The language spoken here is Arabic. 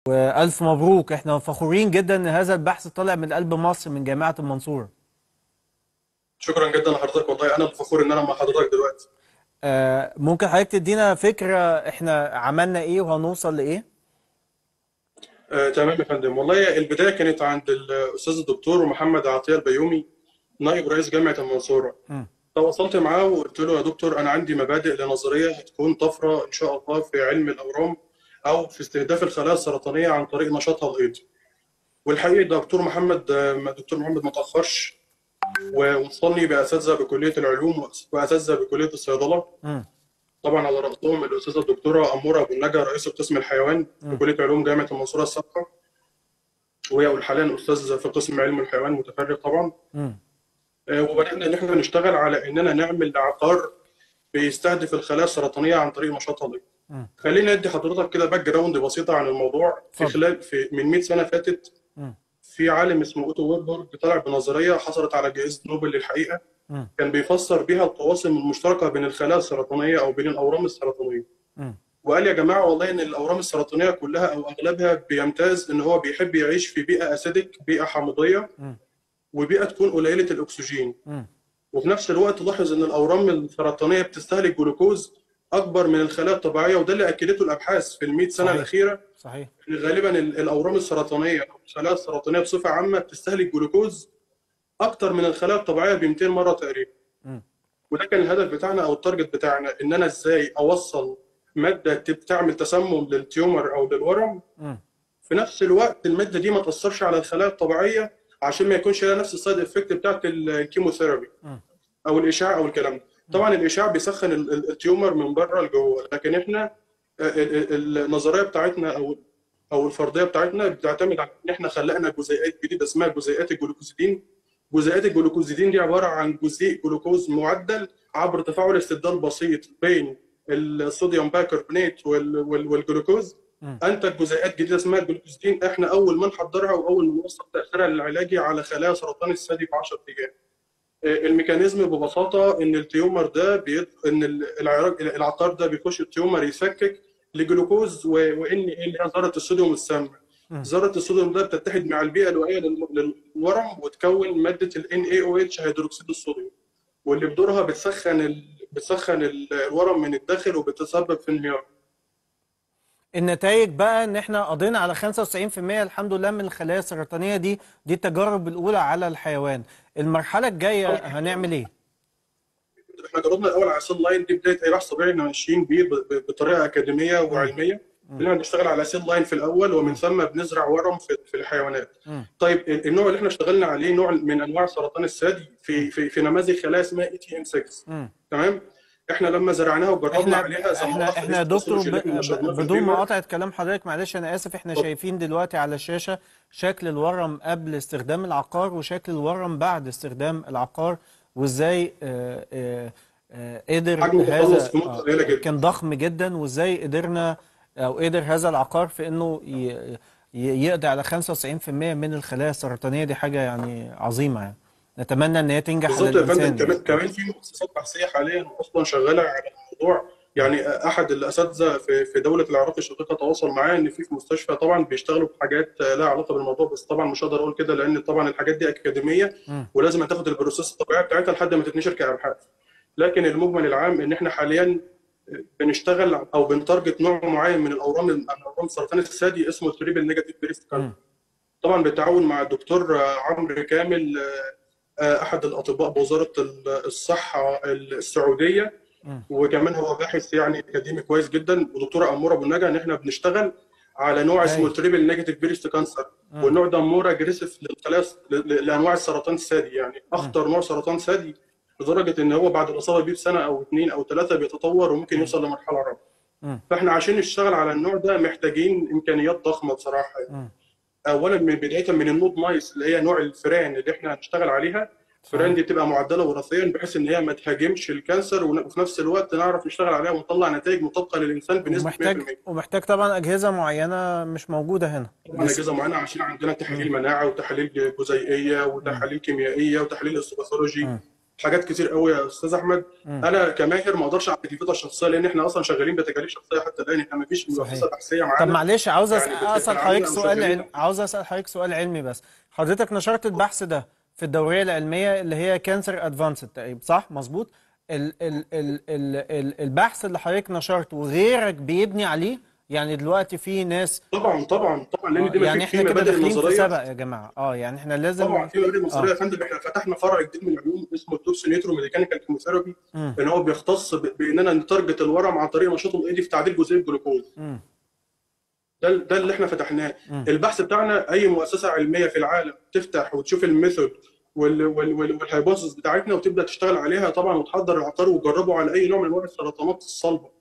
وألف مبروك، احنا فخورين جدا ان هذا البحث طالع من قلب مصر من جامعة المنصورة. شكرا جدا لحضرتك، والله انا فخور ان انا مع حضرتك دلوقتي. ممكن حضرتك تدينا فكرة احنا عملنا ايه وهنوصل لايه؟ تمام يا فندم، والله البدايه كانت عند الاستاذ الدكتور محمد عطيه البيومي، نائب رئيس جامعه المنصوره. مم. تواصلت معاه وقلت له: يا دكتور، انا عندي مبادئ لنظريه هتكون طفره ان شاء الله في علم الاورام او في استهداف الخلايا السرطانيه عن طريق نشاطها الايضي. والحقيقه دكتور محمد ما تاخرش، ووصلني باساتذه بكليه العلوم واساتذه بكليه الصيدله. مم. طبعا على رأسهم الأستاذة الدكتورة أمورة أبو النجا، رئيس قسم الحيوان في مم. كلية علوم جامعة المنصورة السابقة، وهي حاليا أستاذ في قسم علم الحيوان متفرغ طبعا. مم. وبدأنا إن إحنا نشتغل على إننا نعمل عقار بيستهدف الخلايا السرطانية عن طريق نشاطها الإيضي. مم. خليني أدي حضرتك كده باك جراوند بسيطة عن الموضوع. اتفضل. من 100 سنة فاتت، مم. في عالم اسمه أوتو ووربورج طلع بنظرية حصلت على جائزة نوبل للحقيقة، مم. كان بيفسر بيها القواسم المشتركة بين الخلايا السرطانية أو بين الأورام السرطانية. مم. وقال: يا جماعه، والله ان الاورام السرطانيه كلها او اغلبها بيمتاز ان هو بيحب يعيش في بيئه اسيدك، بيئه حامضيه، مم. وبيئه تكون قليله الاكسجين. مم. وفي نفس الوقت لاحظ ان الاورام السرطانيه بتستهلك جلوكوز اكبر من الخلايا الطبيعيه، وده اللي اكدته الابحاث في ال100 سنه صحيح. الاخيره. صحيح. ان غالبا الاورام السرطانيه او الخلايا السرطانيه بصفه عامه بتستهلك جلوكوز اكتر من الخلايا الطبيعيه ب 200 مره تقريبا. مم. وده كان الهدف بتاعنا او التارجت بتاعنا، ان انا ازاي اوصل ماده تعمل تسمم للتيومر او للورم، مم. في نفس الوقت الماده دي ما تاثرش على الخلايا الطبيعيه، عشان ما يكونش لها نفس السايد افكت بتاعت الكيموثيرابي مم. او الاشعاع او الكلام ده. مم. طبعا الاشعاع بيسخن التيومر من بره لجوه، لكن احنا النظريه بتاعتنا او الفرضيه بتاعتنا بتعتمد على ان احنا خلقنا جزيئات جديده اسمها جزيئات الجلوكوزيدين. جزيئات الجلوكوزيدين دي عباره عن جزيء جلوكوز معدل عبر تفاعل استبدال بسيط بين الصوديوم بايكربونات والجلوكوز. مم. انتج جزيئات جديده اسمها الجلوكوزيدين، احنا اول ما نحضرها واول ما نوصل تاثيرها العلاجي على خلايا سرطان الثدي في 10 ايام. الميكانيزم ببساطه ان التيومر ده ان العقار ده بيخش التيومر يفكك لجلوكوز وان ايه اللي هي ذره الصوديوم السامه. مم. ذره الصوديوم ده بتتحد مع البيئه البيئويه للورم وتكون ماده ال NaOH هيدروكسيد الصوديوم، واللي بدورها بتسخن الورم من الداخل وبتسبب في انهيار. النتائج بقى ان احنا قضينا على 95% الحمد لله من الخلايا السرطانية دي. دي التجارب الأولى على الحيوان. المرحلة الجاية هنعمل ايه؟ احنا جربنا الاول على سيل لاين، دي بدايه اي بحث طبيعي احنا ماشيين بيه بطريقه اكاديميه مم. وعلميه. مم. بدنا نشتغل على سيل لاين في الاول، ومن مم. ثم بنزرع ورم في الحيوانات. مم. طيب النوع اللي احنا اشتغلنا عليه نوع من انواع سرطان الثدي مم. في نماذج خلايا اسمها ETM6. مم. تمام. احنا لما زرعناها وجربنا احنا عليها زي ما احنا واضح في احنا يا الهيستو دكتور باثولوجي اللي احنا نشرناه في بدون البيبر. مقاطعة كلام حضرتك، معلش انا اسف، احنا اتفضل. شايفين دلوقتي على الشاشة شكل الورم قبل استخدام العقار وشكل الورم بعد استخدام العقار، وازاي قدر حجم تقلص هذا في مده قليله جدا. كان ضخم جدا، وازاي قدرنا او قدر هذا العقار في انه يقضي على 95% من الخلايا السرطانية. دي حاجة يعني عظيمة يعني. نتمنى ان هي تنجح على بالظبط يا فندم، الانسان كمان يعني. كمان في مؤسسات بحثيه حاليا اصلا شغاله على الموضوع. يعني احد الاساتذه في دوله العراق الشقيقه تواصل معايا ان في مستشفى طبعا بيشتغلوا في حاجات لها علاقه بالموضوع، بس طبعا مش هقدر اقول كده لان طبعا الحاجات دي اكاديميه، مم. ولازم تاخد البروسيس الطبيعيه بتاعتها لحد ما تتنشر كابحاث. لكن المجمل العام ان احنا حاليا بنشتغل او بنتارجت نوع معين من الاورام سرطان الثدي اسمه التريبل نيجاتيف بريست كانسر. مم. طبعا بالتعاون مع الدكتور عمرو كامل، احد الاطباء بوزاره الصحه السعوديه، مم. وكمان هو باحث يعني اكاديمي كويس جدا، ودكتوره اموره ابو النجا، ان احنا بنشتغل على نوع اسمه هاي. التريبل نيجاتيف بريست كانسر. مم. والنوع ده مور اجريسيف للخلايا لانواع السرطان الثدي، يعني مم. اخطر نوع سرطان ثدي، لدرجه ان هو بعد الاصابه بيه بسنه او اثنين او ثلاثه بيتطور وممكن مم. يوصل لمرحله رابعه. مم. فاحنا عشان نشتغل على النوع ده محتاجين امكانيات ضخمه بصراحه. مم. اولا من بدايه من النود مايس اللي هي نوع الفئران اللي احنا هنشتغل عليها. الفئران صحيح. دي تبقى معدله وراثيا بحيث ان هي ما تهاجمش الكانسر، وفي نفس الوقت نعرف نشتغل عليها ونطلع نتائج مطابقه للانسان بنسبه ومحتاج 100%. ومحتاج طبعا أجهزة معينة مش موجودة هنا طبعا لسه. اجهزه معينه عشان عندنا مم. تحاليل مناعه وتحاليل جزيئيه مم. وتحاليل كيميائيه وتحاليل مم. هيستوباثولوجي. حاجات كتير قوي يا استاذ احمد. امم. انا كماهر ما اقدرش على تكلفتها الشخصيه، لان احنا اصلا شغالين بتكاليف شخصيه حتى الان، احنا ما فيش صحيح. مؤسسه بحثيه طب معانا معلش، يعني اسال حضرتك بتدعمنا او سؤال شغالين. عاوز اسال حضرتك سؤال علمي بس. حضرتك نشرت البحث ده في الدوريه العلميه اللي هي كانسر ادفانسد تقريبا، صح؟ مظبوط. البحث اللي حضرتك نشرته وغيرك بيبني عليه، يعني دلوقتي في ناس. طبعا طبعا طبعا، لان اه دي ما يعني في احنا في كده مبادئ داخلين في النظريه. سبق يا جماعه، يعني احنا لازم. طبعا في مبادئ نظريه يا اه. فندم. احنا فتحنا فرع جديد من العلوم اسمه التوكس نيوترو ميكانيكال كيموثيرابي، امم. ان هو بيختص باننا نتارجت الورم عن طريق نشاطه الايدي في تعديل جزيء الجلوكوز. امم. ده اللي احنا فتحناه. امم. البحث بتاعنا اي مؤسسه علميه في العالم تفتح وتشوف الميثود والهايبوثيسز بتاعتنا وتبدا تشتغل عليها طبعا، وتحضر العقار وتجربه على اي نوع من انواع السرطانات الصلبه.